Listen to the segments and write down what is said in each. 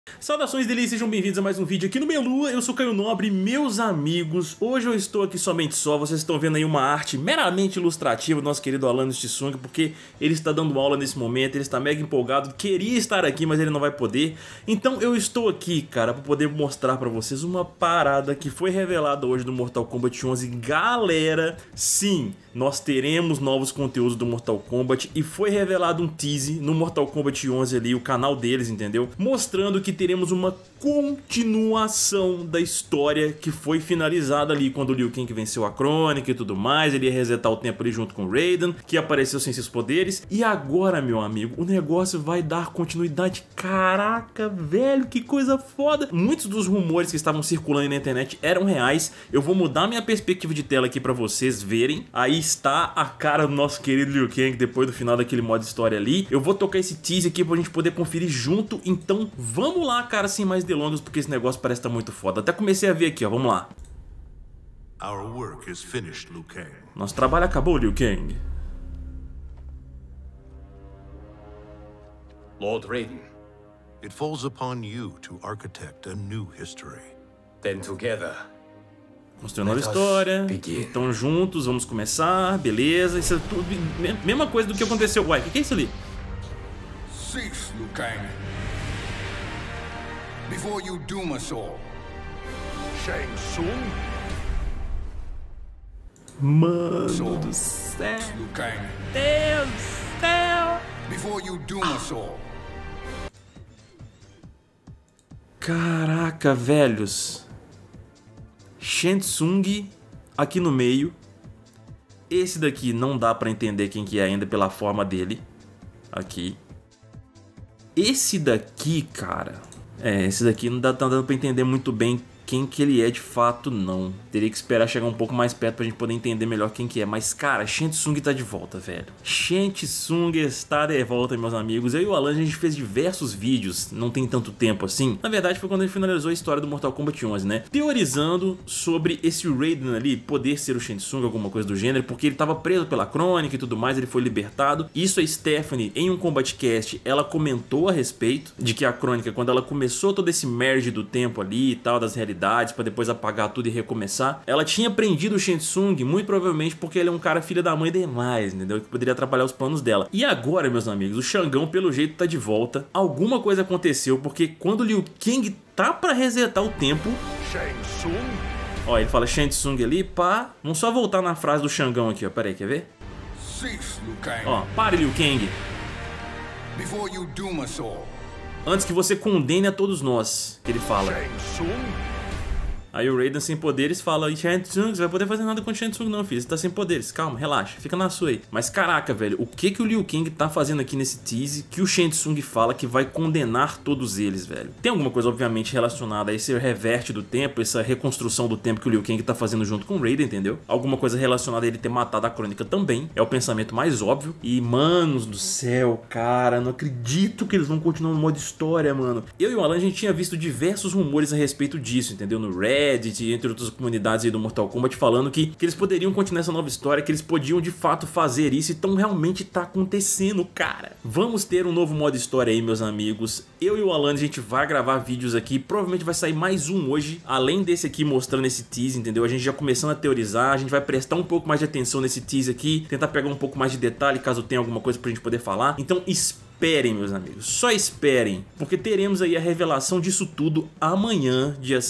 Saudações delícias, sejam bem-vindos a mais um vídeo aqui no Melua. Eu sou Caio Nobre, meus amigos. Hoje eu estou aqui somente só. Vocês estão vendo aí uma arte meramente ilustrativa do nosso querido Alan Tsung, porque ele está dando aula nesse momento, ele está mega empolgado, queria estar aqui, mas ele não vai poder. Então eu estou aqui, cara, para poder mostrar para vocês uma parada que foi revelada hoje do Mortal Kombat 11. Galera, sim, nós teremos novos conteúdos do Mortal Kombat e foi revelado um teaser no Mortal Kombat 11 ali, o canal deles, entendeu? Mostrando que teremos uma continuação da história que foi finalizada ali quando o Liu Kang venceu a Crônica e tudo mais. Ele ia resetar o tempo ali junto com o Raiden, que apareceu sem seus poderes. E agora, meu amigo, o negócio vai dar continuidade. Caraca, velho, que coisa foda. Muitos dos rumores que estavam circulando aí na internet eram reais. Eu vou mudar minha perspectiva de tela aqui pra vocês verem. Aí está a cara do nosso querido Liu Kang depois do final daquele modo história ali. Eu vou tocar esse teaser aqui pra gente poder conferir junto. Então vamos lá, cara, sem mais delongas, porque esse negócio parece estar muito foda. Até comecei a ver aqui, ó, vamos lá. Our work is finished, Liu Kang. Nosso trabalho acabou, Liu Kang. Lord Raiden, It falls upon you to architect a new history. then together, Mostrou nova Let us história. begin. Então juntos, vamos começar, beleza. Isso é tudo mesma coisa do que aconteceu. Uai, o que é isso ali? Cease, Liu Kang, before you doom us all. Shang Tsung? Mano do céu. Liu Kang, Deus do céu. before you doom us all. Caraca, velhos. Shang Tsung aqui no meio. Esse daqui não dá pra entender quem que é ainda pela forma dele. Aqui. Esse daqui, cara... esse daqui não tá dando pra entender muito bem quem que ele é de fato, não. Teria que esperar chegar um pouco mais perto pra gente poder entender melhor quem que é. Mas, cara, Shang Tsung tá de volta, velho. Shang Tsung está de volta, meus amigos. Eu e o Alan, a gente fez diversos vídeos, não tem tanto tempo assim. Na verdade, foi quando a gente finalizou a história do Mortal Kombat 11, né? Teorizando sobre esse Raiden ali poder ser o Shang Tsung, alguma coisa do gênero, porque ele tava preso pela Crônica e tudo mais, ele foi libertado. Isso a Stephanie, em um Combat Cast, ela comentou a respeito de que a Crônica, quando ela começou todo esse merge do tempo ali e tal, das realidades, pra depois apagar tudo e recomeçar, ela tinha prendido o Shang Tsung, muito provavelmente porque ele é um cara filho da mãe demais, entendeu? Que poderia atrapalhar os planos dela. E agora, meus amigos, o Shangão pelo jeito tá de volta. Alguma coisa aconteceu, porque quando o Liu Kang tá pra resetar o tempo... Shang Tsung? Ó, ele fala Shang Tsung ali, pá. Vamos só voltar na frase do Shangão aqui, ó. Pera aí, quer ver? Cease, Liu Kang, Ó, pare, Liu Kang. before you doom us all. Antes que você condene a todos nós, que ele fala. Shang Tsung? Aí o Raiden sem poderes fala: Shang Tsung, você vai poder fazer nada com o Shang Tsung não, filho. Você tá sem poderes, calma, relaxa, fica na sua aí. Mas caraca, velho, o que o Liu Kang tá fazendo aqui nesse teaser que o Shang Tsung fala que vai condenar todos eles, velho? Tem alguma coisa obviamente relacionada a esse reverte do tempo, essa reconstrução do tempo que o Liu Kang tá fazendo junto com o Raiden, entendeu? Alguma coisa relacionada a ele ter matado a Crônica também, é o pensamento mais óbvio. E manos do céu, cara, não acredito que eles vão continuar no modo história, mano. Eu e o Alan, a gente tinha visto diversos rumores a respeito disso, entendeu? No Reddit, entre outras comunidades aí do Mortal Kombat, falando que eles poderiam continuar essa nova história, que eles podiam de fato fazer isso. Então realmente tá acontecendo, cara. Vamos ter um novo modo história aí, meus amigos. Eu e o Alan, a gente vai gravar vídeos aqui, provavelmente vai sair mais um hoje, além desse aqui mostrando esse teaser, entendeu? A gente já começando a teorizar, a gente vai prestar um pouco mais de atenção nesse teaser aqui, tentar pegar um pouco mais de detalhe, caso tenha alguma coisa pra gente poder falar. Então esperem, meus amigos, só esperem, porque teremos aí a revelação disso tudo amanhã, dia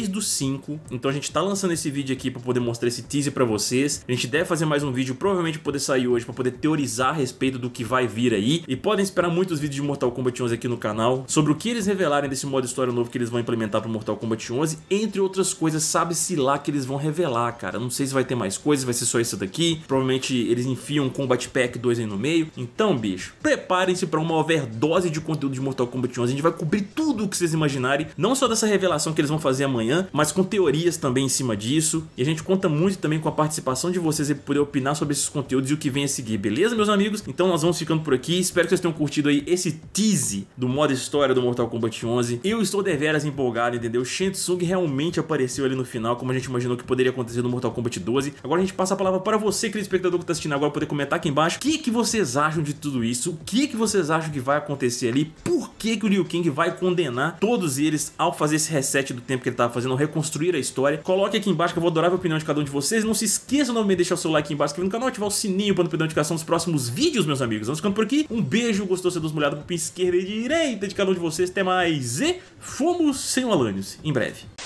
6/5. Então a gente tá lançando esse vídeo aqui pra poder mostrar esse teaser pra vocês. A gente deve fazer mais um vídeo, provavelmente poder sair hoje, pra poder teorizar a respeito do que vai vir aí. E podem esperar muitos vídeos de Mortal Kombat 11 aqui no canal, sobre o que eles revelarem desse modo história novo que eles vão implementar pro Mortal Kombat 11, entre outras coisas, sabe-se lá que eles vão revelar, cara. Não sei se vai ter mais coisas, vai ser só isso daqui. Provavelmente eles enfiam um Combat Pack 2 aí no meio. Então, bicho, preparem-se pra uma overdose de conteúdo de Mortal Kombat 11. A gente vai cobrir tudo o que vocês imaginarem, não só dessa revelação que eles vão fazer amanhã, mas com teorias também em cima disso. E a gente conta muito também com a participação de vocês e poder opinar sobre esses conteúdos e o que vem a seguir, beleza, meus amigos? Então nós vamos ficando por aqui. Espero que vocês tenham curtido aí esse teaser do modo história do Mortal Kombat 11. Eu estou deveras empolgado, entendeu? Shang Tsung realmente apareceu ali no final, como a gente imaginou que poderia acontecer no Mortal Kombat 12. Agora a gente passa a palavra para você, querido espectador que está assistindo agora, poder comentar aqui embaixo o que vocês acham de tudo isso, o que vocês vocês acham que vai acontecer ali? Por que que o Liu Kang vai condenar todos eles ao fazer esse reset do tempo que ele tava fazendo, reconstruir a história? Coloque aqui embaixo que eu vou adorar a opinião de cada um de vocês. Não se esqueçam novamente de deixar o seu like aqui embaixo, inscrever no canal, ativar o sininho para não perder a notificação dos próximos vídeos, meus amigos. Vamos ficando por aqui. Um beijo, gostou, seduz molhado pro pin esquerda e direita de cada um de vocês. Até mais e fomos sem o Alanios em breve.